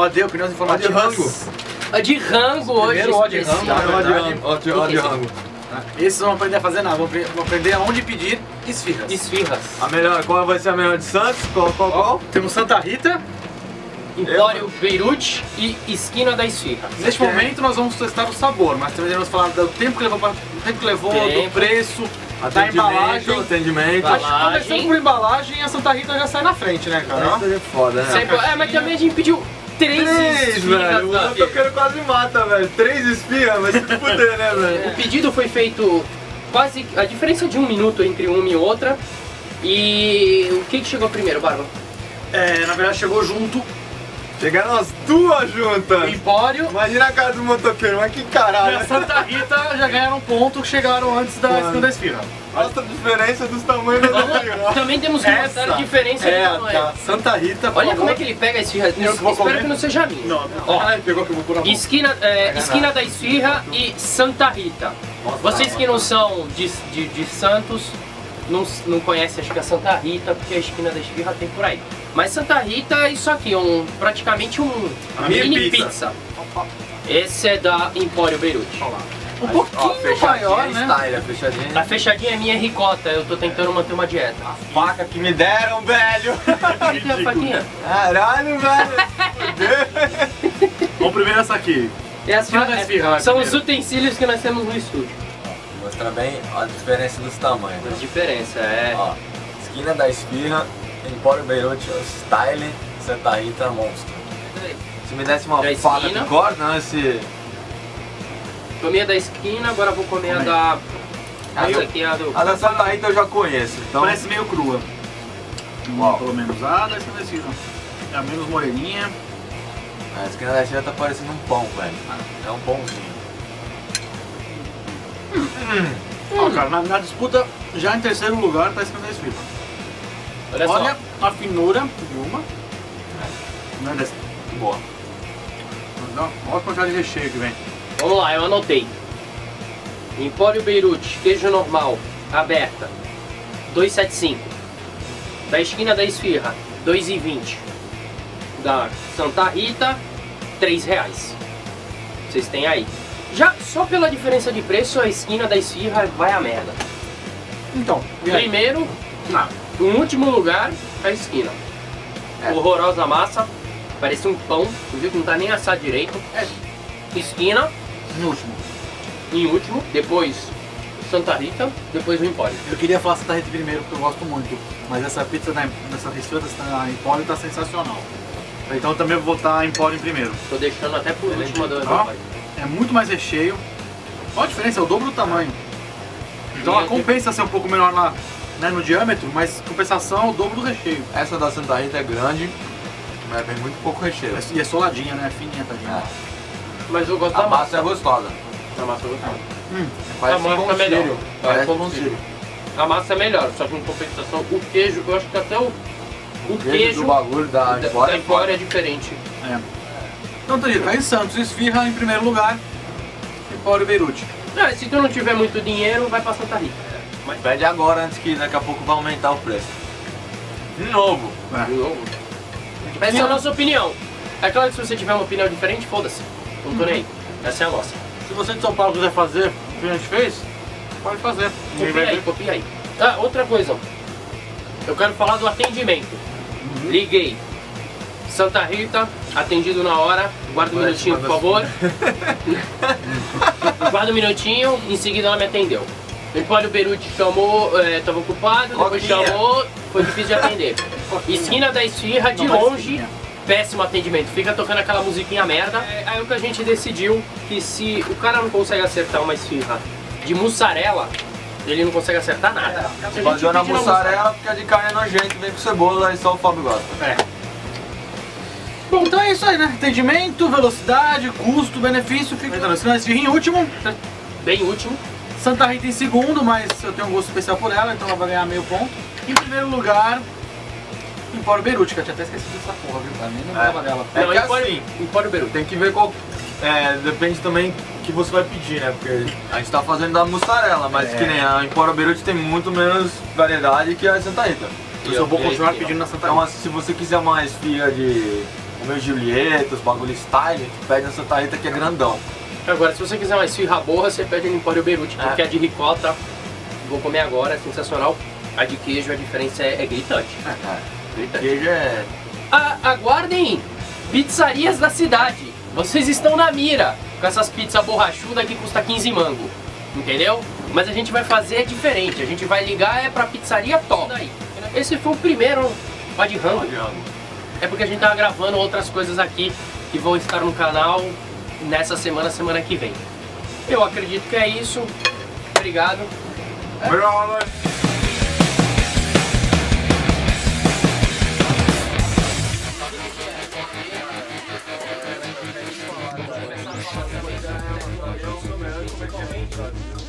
OD, opiniões informativas. A de rango hoje. Primeiro ó de rango. Ó de rango. Esses vão aprender a fazer nada, vão aprender aonde pedir esfirras. Esfirras. A melhor, qual vai ser a melhor de Santos? Qual? Temos Santa Rita. Empório Beirute e Esquina da Esfirra. Neste momento nós vamos testar o sabor, mas também vamos falar do tempo que levou, do preço, da embalagem. Atendimento. Começando por embalagem, a Santa Rita já sai na frente, né, cara? É foda, né? Sempre, mas também a gente pediu 3 esfirras. Velho. O motoqueiro quase mata, velho. 3 esfirras, vai se fuder, né, velho? O pedido foi feito quase a diferença de 1 minuto entre uma e outra. E o que chegou primeiro, Barba? Na verdade chegou junto. Chegaram as duas juntas. Empório. Imagina a cara do motoqueiro, mas que E caralho. a Santa Rita já ganharam ponto que chegaram antes da Esquina da Esfirra. Olha a diferença dos tamanhos das esfirras. Também temos que mostrar a diferença de tamanho. Da Santa Rita. Olha como é que ele pega a esfirra. Espero que não seja a minha. Não. Ó, Ele pegou que eu vou pôr a mão. Esquina da Esfirra e Santa Rita. Vocês que não são de Santos, não conhecem acho que a Santa Rita, porque a Esquina da Esfirra tem por aí. Mas Santa Rita é isso aqui, praticamente uma mini pizza. Esse é da Empório Beirute. Um pouquinho maior, né? Style, a fechadinha. A fechadinha é minha ricota, eu tô tentando manter uma dieta. A faca que me deram, velho. O que é a faquinha? Caralho, velho. Vamos primeiro essa aqui. Esquina da Esfirra. São os utensílios que nós temos no estúdio. Mostra bem a diferença dos tamanhos. A diferença é... Ó, Esquina da Esfirra, Empório Beirute, Style, Santa Rita, Monstro. Se me desse uma Da faca esquina. de corte, não, esse... Comi a da esquina, agora vou comer a da... Essa aqui é a do... A da Santa Rita eu já conheço, então... Parece meio crua. Uau. Pelo menos a da Esquina da Esfirra. É a menos moreninha. A Esquina da Esfirra tá parecendo um pão, velho. É um pãozinho. Ó, cara, na disputa, já em terceiro lugar tá a Esquina da Esfirra. Olha só. Olha a finura de uma. Não é dessa. Boa. Olha a quantidade de recheio que vem. Vamos lá, eu anotei. Empório Beirute, queijo normal, aberta, 2,75. Da Esquina da Esfirra, 2,20. Da Santa Rita, R$3. Vocês têm aí. Já só pela diferença de preço, a Esquina da Esfirra vai a merda. Então, e aí? Primeiro, em último lugar, a Esquina. Horrorosa massa, parece um pão, viu que não tá nem assado direito. Esquina, No último. em último, depois Santa Rita, depois o Empório. Eu queria falar Santa Rita primeiro porque eu gosto muito. Mas essa pizza dessa esfirra da Empório tá sensacional. Então eu também vou botar a Empório em primeiro. Tô deixando até por último do Ó, Empório. é muito mais recheio. Olha a diferença, é o dobro do tamanho. Então ela compensa ser um pouco menor no diâmetro, mas compensação é o dobro do recheio. Essa da Santa Rita é grande, mas vem muito pouco recheio. E é soladinha, né? Fininha, tadinha. Mas eu gosto A da massa é gostosa. A massa eu gosto. Parece massa um é melhor. concílio. Parece Parece um um concílio. A massa é melhor, só que em compensação o queijo, eu acho que até o queijo do bagulho da da Empório Empório é diferente. É. Então, Tadinho, aí Santos, esfirra em primeiro lugar, Empório Beirute. Se tu não tiver muito dinheiro, vai pra Santa Rita. Mas Pede agora antes que daqui a pouco vai aumentar o preço. De novo. de novo. Essa é a nossa opinião. É claro que se você tiver uma opinião diferente, foda-se. Não tô nem aí. Essa é a nossa. Se você de São Paulo quiser fazer o que a gente fez, pode fazer. Copia aí. Ah, outra coisa. Eu quero falar do atendimento. Liguei. Santa Rita, atendido na hora. Guarda um minutinho, por favor. Guarda um minutinho, em seguida ela me atendeu. O Empório Beirute chamou, tava ocupado, depois Coquinha. chamou, foi difícil de atender. Esquina da Esfirra, de Não, mas longe, esquinha. péssimo atendimento. Fica tocando aquela musiquinha merda. Aí o que a gente decidiu, que se o cara não consegue acertar uma esfirra de mussarela, ele não consegue acertar nada. Se a gente Baseou na pedir mussarela porque a de carne é nojento, vem com cebola e só o Fábio gosta. Bom, então é isso aí, né? Atendimento, velocidade, custo, benefício. Fica então, Esquina da Esfirra em último. Bem último. Santa Rita em segundo, mas eu tenho um gosto especial por ela, então ela vai ganhar meio ponto. Em primeiro lugar, Empório Beirute, que eu tinha até esquecido dessa porra, viu? Cara? Nem lembrava dela. É que Empório, assim, Empório Beirute. tem que ver qual... depende também o que você vai pedir, né? Porque a gente tá fazendo da mussarela, mas que nem a Empório Beirute tem muito menos variedade que a Santa Rita. Eu só vou continuar pedindo na Santa Então Rita. se você quiser uma esfirra de comer Julieta, os bagulho style, pede na Santa Rita que é grandão. Agora, se você quiser uma esfirra boa, você pede no Empório Beirute, porque a de ricota, vou comer agora, é sensacional. A de queijo, a diferença é gritante. Queijo é... Aguardem pizzarias da cidade. Vocês estão na mira com essas pizzas borrachudas que custa 15 mango. Entendeu? Mas a gente vai fazer diferente. A gente vai ligar pra pizzaria top. Esse foi o primeiro pó de rango. É porque a gente tava gravando outras coisas aqui que vão estar no canal nessa semana que vem. Eu acredito que é isso. Obrigado. Obrigado.